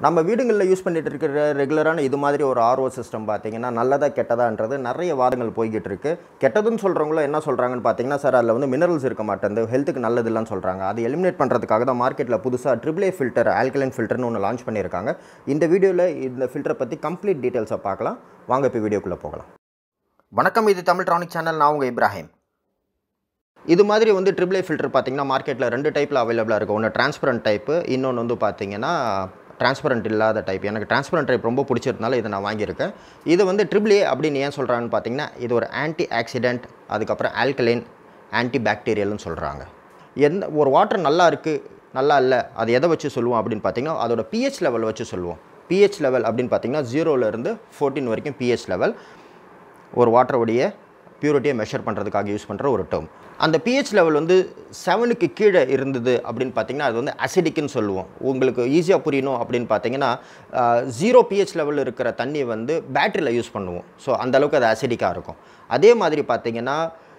நம்ம வீடுகளில் யூஸ் பண்ணிட்டு இருக்கிற ரெகுலரான இது மாதிரி ஒரு ஆர்ஓ சிஸ்டம் பார்த்தீங்கன்னா நல்லதா கெட்டதான்றது நிறைய வாதங்கள் போய்கிட்டு இருக்கு. கெட்டதுன்னு சொல்கிறவங்களும் என்ன சொல்கிறாங்கன்னு பார்த்தீங்கன்னா, சார் அதில் வந்து மினரல்ஸ் இருக்க மாட்டேங்குது, ஹெல்த்துக்கு நல்லது இல்லைன்னு சொல்கிறாங்க. அதை எலிமினேட் பண்ணுறதுக்காக தான் மார்க்கெட்டில் புதுசாக AAA ஃபில்டர், ஆல்கலைன் ஃபில்டர்னு ஒன்று லான்ச் பண்ணியிருக்காங்க. இந்த வீடியோவில் இந்த ஃபில்டரை பற்றி கம்ப்ளீட் டீட்டெயில்ஸை பார்க்கலாம். வாங்க இப்போ வீடியோக்குள்ளே போகலாம். வணக்கம், இது தமிழ் ட்ரானிக் சேனல். நான் உங்கள் இப்ராஹிம். இது மாதிரி வந்து AAA ஃபில்டர் பார்த்தீங்கன்னா மார்க்கெட்டில் 2 டைப்பில் அவைலபிளாக இருக்குது. ஒன்று டிரான்ஸ்பரண்ட் டைப்பு, இன்னொன்று வந்து பார்த்தீங்கன்னா டிரான்ஸ்பரண்ட் இல்லாத டைப். எனக்கு டிரான்ஸ்பரண்ட் டைப் ரொம்ப பிடிச்சிருந்தனால இதை நான் வாங்கியிருக்கேன். இது வந்து AAA அப்படின்னு ஏன் சொல்கிறாங்கன்னு பார்த்தீங்கன்னா, இது ஒரு ஆன்டி ஆக்சிடென்ட், அதுக்கப்புறம் ஆல்கலைன், ஆன்டி பாக்டீரியல்னு சொல்கிறாங்க. எந்த ஒரு வாட்டர் நல்லா இருக்குது, நல்லா இல்லை, அது எதை வச்சு சொல்லுவோம் அப்படின்னு பார்த்தீங்கன்னா, அதோட pH லெவல் வச்சு சொல்லுவோம். pH லெவல் அப்படின்னு பார்த்தீங்கன்னா 0லேருந்து 14 வரைக்கும் pH லெவல் ஒரு வாட்டருடைய பியூரிட்டியை மெஷர் பண்ணுறதுக்காக யூஸ் பண்ணுற ஒரு டேர்ம். அந்த pH லெவல் வந்து 7க்கு கீழே இருந்தது அப்படின்னு பார்த்தீங்கன்னா அது வந்து அசிடிக்னு சொல்லுவோம். உங்களுக்கு ஈஸியாக புரியணும் அப்படின்னு பார்த்தீங்கன்னா, 0 pH லெவல் இருக்கிற தண்ணி வந்து பேட்டரியில் யூஸ் பண்ணுவோம். ஸோ அந்தளவுக்கு அது அசிடிக்காக இருக்கும். அதே மாதிரி பார்த்தீங்கன்னா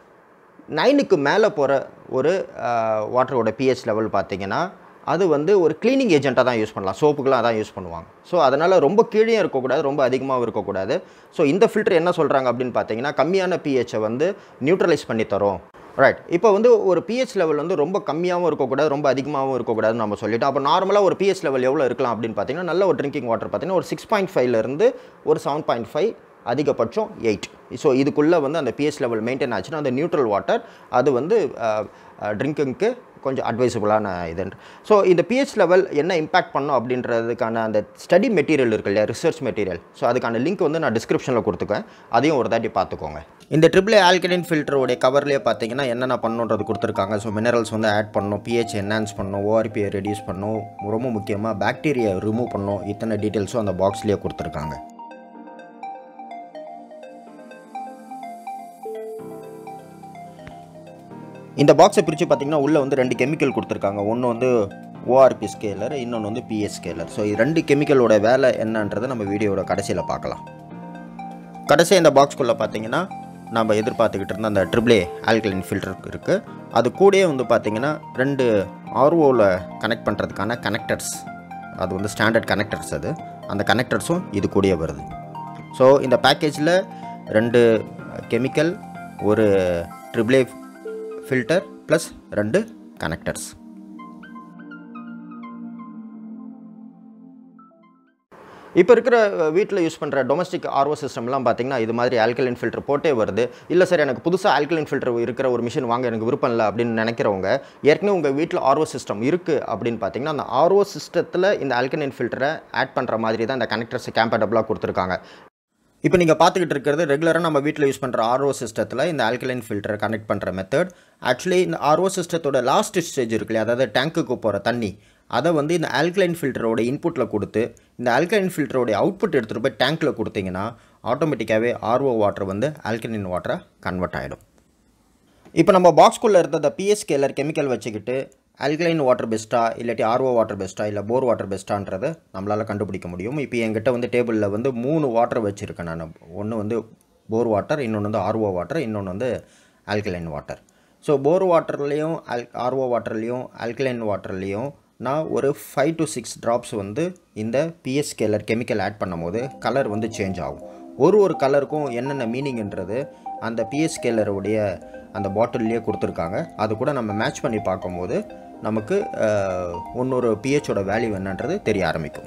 9க்கு மேலே போகிற ஒரு வாட்டரோட pH லெவல் பார்த்தீங்கன்னா அது வந்து ஒரு க்ளீனிங் ஏஜென்ட்டாக தான் யூஸ் பண்ணலாம். சோப்புக்கெலாம் அதான் யூஸ் பண்ணுவாங்க. ஸோ அதனால் ரொம்ப கீழே இருக்கக்கூடாது, ரொம்ப அதிகமாகவும் இருக்கக்கூடாது. ஸோ இந்த ஃபில்டர் என்ன சொல்கிறாங்க அப்படின்னு பார்த்தீங்கன்னா, கம்மியான pH வந்து நியூட்ரலைஸ் பண்ணி தரும். ரைட். இப்போ வந்து ஒரு pH லெவல் வந்து ரொம்ப கம்மியாகவும் இருக்கக்கூடாது, ரொம்ப அதிகமாகவும் இருக்கக்கூடாதுன்னு நம்ம சொல்லிட்டோம். அப்போ நார்மலாக ஒரு pH லெவல் எவ்வளோ இருக்கலாம் அப்படின்னு பார்த்தீங்கன்னா, நல்ல ஒரு ட்ரிங்கிங் வாட்டர் பார்த்தீங்கன்னா ஒரு 6.5லேருந்து ஒரு 7.5, அதிகபட்சம் 8. ஸோ இதுக்குள்ளே வந்து அந்த pH லெவல் மெயின்டைன் ஆச்சுன்னா அந்த நியூட்ரல் வாட்டர் அது வந்து ட்ரிங்கிங்க்கு கொஞ்சம் அட்வைசபிளான இது. ஸோ இந்த pH லெவல் என்ன இம்பேக்ட் பண்ணும் அப்படின்றதுக்கான அந்த ஸ்டடி மெட்டீரியல் இருக்கு இல்லையா, ரிசர்ச் மெட்டீரியல். ஸோ அதுக்கான லிங்க் வந்து நான் டிஸ்கிரிப்ஷனில் கொடுத்துக்கேன், அதையும் ஒரு தாட்டி பார்த்துக்கோங்க. இந்த AAA ஆல்கலைன் ஃபில்டருடைய கவர்லேயே பார்த்தீங்கன்னா என்னென்ன பண்ணணுன்றது கொடுத்துருக்காங்க. ஸோ மினரல்ஸ் வந்து ஆட் பண்ணணும், pH என்ஹான்ஸ் பண்ணணும், ORPயை ரெடியூஸ் பண்ணணும், ரொம்ப முக்கியமாக பாக்டீரியா ரிமூவ் பண்ணணும். இத்தனை டீட்டெயில்ஸும் அந்த பாக்ஸ்லேயே கொடுத்துருக்காங்க. இந்த பாக்ஸை பிரித்து பார்த்தீங்கன்னா உள்ளே வந்து 2 கெமிக்கல் கொடுத்துருக்காங்க. ஒன்று வந்து ORP ஸ்கேலர், இன்னொன்று வந்து pH ஸ்கேலர். ஸோ 2 கெமிக்கலோட வேலை என்னன்றதை நம்ம வீடியோட கடைசியில் பார்க்கலாம். கடைசியாக இந்த பாக்ஸ்குள்ளே பார்த்தீங்கன்னா நம்ம எதிர்பார்த்துக்கிட்டு இருந்த அந்த AAA ஆல்கலைன் ஃபில்டர் இருக்குது. அது கூடயே வந்து பார்த்தீங்கன்னா 2 ROவில் கனெக்ட் பண்ணுறதுக்கான கனெக்டர்ஸ், அது வந்து ஸ்டாண்டர்ட் கனெக்டர்ஸ், அது அந்த கனெக்டர்ஸும் இது கூடயே வருது. ஸோ இந்த பேக்கேஜில் 2 கெமிக்கல், ஒரு AAA ஃபில்டர் ப்ளஸ் 2 கனெக்டர்ஸ். இப்போ இருக்கிற வீட்டில் யூஸ் பண்ணுற டொமஸ்டிக் ஆர்ஓ சிஸ்டம்லாம் பார்த்தீங்கன்னா இது மாதிரி ஆல்கலைன் ஃபில்டர் போட்டே வருது. இல்லை சார் எனக்கு புதுசாக ஆல்கலைன் ஃபில்டர் இருக்கிற ஒரு மிஷின் வாங்க எனக்கு விருப்பம் இல்லை அப்படின்னு நினைக்கிறவங்க, ஏற்கனவே உங்கள் வீட்டில் ஆர்ஓ சிஸ்டம் இருக்குது அப்படின்னு பார்த்தீங்கன்னா அந்த ஆர்ஓ சிஸ்டத்தில் இந்த ஆல்கலைன் ஃபில்டரை ஆட் பண்ணுற மாதிரி தான் இந்த கனெக்டர்ஸ் கேம்பேட்டபிளாக கொடுத்துருக்காங்க. இப்போ நீங்கள் பார்த்துக்கிட்டு இருக்கிறது ரெகுலராக நம்ம வீட்டில் யூஸ் பண்ணுற ஆர்ஓ சிஸ்டத்தில் இந்த ஆல்கலைன் ஃபில்டரை கனெக்ட் பண்ணுற மெத்தட். ஆக்சுவலி இந்த ஆர்ஓ சிஸ்டத்தோட லாஸ்ட் ஸ்டேஜ் இருக்கு இல்லையா, அதாவது டேங்க்குக்கு போகிற தண்ணி, அதை வந்து இந்த ஆல்கலைன் ஃபில்டரோட இன்புட்டில் கொடுத்து இந்த ஆல்கலைன் ஃபில்டரோடைய அவுட்புட் எடுத்துகிட்டு போய் டேங்க்கில் கொடுத்தீங்கன்னா ஆட்டோமேட்டிக்காகவே ஆர்ஓ வாட்டர் வந்து ஆல்கலைன் வாட்டராக கன்வெர்ட் ஆகிடும். இப்போ நம்ம பாக்ஸ்குள்ளே இருந்த அந்த pH ஸ்கேலர் கெமிக்கல் வச்சுக்கிட்டு ஆல்கலைன் வாட்டர் பெஸ்ட்டாக இல்லாட்டி ஆர்ஓ வாட்டர் பெஸ்ட்டாக இல்லை போர் வாட்டர் பெஸ்ட்டான்றதை நம்மளால் கண்டுபிடிக்க முடியும். இப்போ என்கிட்ட வந்து டேபிளில் வந்து 3 வாட்டர் வச்சுருக்கேன் நான். ஒன்று வந்து போர் வாட்டர், இன்னொன்று வந்து ஆர்ஓ வாட்டர், இன்னொன்று வந்து ஆல்கலைன் வாட்டர். ஸோ போர் வாட்டர்லேயும் ஆர்ஓ வாட்டர்லேயும் ஆல்கலைன் வாட்டர்லேயும் நான் ஒரு 5 to 6 ட்ராப்ஸ் வந்து இந்த pH ஸ்கேலர் கெமிக்கல் ஆட் பண்ணும்போது கலர் வந்து சேஞ்ச் ஆகும். ஒரு கலருக்கும் என்னென்ன மீனிங்ன்றது அந்த pH ஸ்கேலருடைய அந்த பாட்டில்லையே கொடுத்துருக்காங்க. அது கூட நம்ம மேட்ச் பண்ணி பார்க்கும்போது நமக்கு இன்னொரு pHோட வேல்யூ என்னன்றது தெரிய ஆரம்பிக்கும்.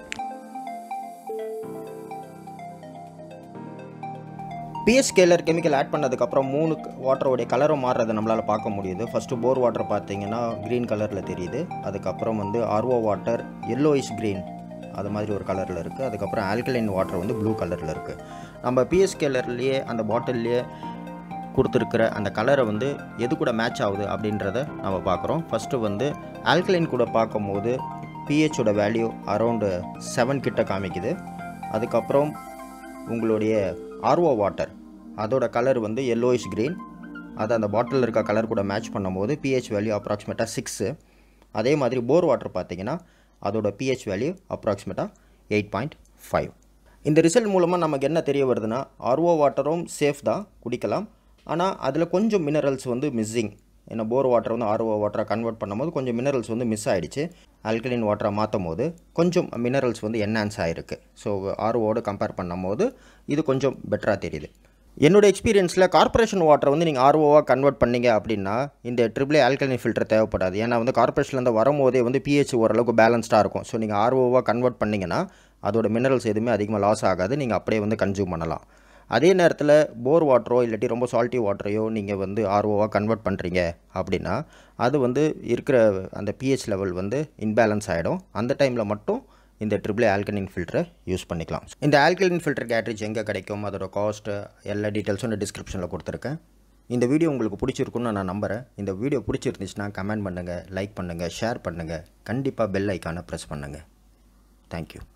pH ஸ்கேலர் கெமிக்கல் ஆட் பண்ணதுக்கப்புறம் 3 வாட்டரோடைய கலரும் மாறுறதை நம்மளால் பார்க்க முடியுது. ஃபஸ்ட்டு போர் வாட்டர் பார்த்தீங்கன்னா க்ரீன் கலரில் தெரியுது. அதுக்கப்புறம் வந்து ஆர்ஓ வாட்டர் yellowish க்ரீன், அது மாதிரி ஒரு கலரில் இருக்குது. அதுக்கப்புறம் ஆல்கலைன் வாட்டர் வந்து ப்ளூ கலரில் இருக்குது. நம்ம pH ஸ்கேலர்லேயே அந்த பாட்டில்லையே கொடுத்துருக்கிற அந்த கலரை வந்து எது கூட மேட்ச் ஆகுது அப்படின்றத நம்ம பார்க்குறோம். ஃபஸ்ட்டு வந்து ஆல்கலைன் கூட பார்க்கும்போது pHோட வேல்யூ அரௌண்டு 7 கிட்ட காமிக்குது. அதுக்கப்புறம் உங்களுடைய ஆர்ஓ வாட்டர் அதோட கலர் வந்து yellowish க்ரீன், அது அந்த பாட்டிலில் இருக்க கலர் கூட மேட்ச் பண்ணும்போது pH வேல்யூ அப்ராக்சிமேட்டாக 6. அதே மாதிரி போர் வாட்டர் பார்த்திங்கன்னா அதோட pH வேல்யூ அப்ராக்சிமேட்டாக 8.5. இந்த ரிசல்ட் மூலமாக நமக்கு என்ன தெரிய வருதுன்னா, ஆர்ஓ வாட்டரும் சேஃப் தான், குடிக்கலாம். ஆனால் அதில் கொஞ்சம் மினரல்ஸ் வந்து மிஸ்ஸிங். ஏன்னா போர் வாட்டர் வந்து ஆர்ஓ வாட்டராக கன்வெர்ட் பண்ணும்போது கொஞ்சம் மினரல்ஸ் வந்து மிஸ் ஆகிடுச்சு. ஆல்கலைன் வாட்டரை மாற்றும் போது கொஞ்சம் மினரல்ஸ் வந்து என்ஹான்ஸ் ஆகிருக்கு. ஸோ ஆர்ஓவோடு கம்பேர் பண்ணும் போது இது கொஞ்சம் பெட்டராக தெரியுது. என்னோடய எக்ஸ்பீரியன்ஸில் கார்ப்பரேஷன் வாட்டரை வந்து நீங்கள் ஆர்ஓவாக கன்வெர்ட் பண்ணிங்க அப்படின்னா இந்த ட்ரிபிள் ஆல்கலைன் ஃபில்டர் தேவைப்படாது. ஏன்னா வந்து கார்ப்பரேஷன்லேருந்து வரும்போதே வந்து பிஹெச் ஓரளவுக்கு பேலன்ஸ்டாக இருக்கும். ஸோ நீங்கள் ஆர்ஓவாக கன்வெர்ட் பண்ணிங்கன்னா அதோட மினரல்ஸ் எதுவுமே அதிகமாக லாஸ் ஆகாது. நீங்கள் அப்படியே வந்து கன்சியூம் பண்ணலாம். அதே நேரத்தில் போர் வாட்டரோ இல்லாட்டி ரொம்ப சால்ட்டி வாட்டரையோ நீங்கள் வந்து ஆர்ஓவாக கன்வெர்ட் பண்ணுறீங்க அப்படின்னா அது வந்து இருக்கிற அந்த பிஹெச் லெவல் வந்து இன்பேலன்ஸ் ஆகிடும். அந்த டைமில் மட்டும் இந்த ட்ரிபிள் ஆல்கலைன் ஃபில்டரை யூஸ் பண்ணிக்கலாம். இந்த ஆல்கலைன் ஃபில்டர் கேட்ரிட்ஜ் எங்கே கிடைக்கும், அதோட காஸ்ட்டு எல்லா டீட்டெயில்ஸும் நான் டிஸ்கிரிப்ஷனில் கொடுத்துருக்கேன். இந்த வீடியோ உங்களுக்கு பிடிச்சிருக்குன்னு நான் நம்புகிறேன். இந்த வீடியோ பிடிச்சிருந்துச்சுன்னா கமெண்ட் பண்ணுங்கள், லைக் பண்ணுங்கள், ஷேர் பண்ணுங்கள். கண்டிப்பாக பெல் ஐக்கானை ப்ரெஸ் பண்ணுங்கள். தேங்க்யூ.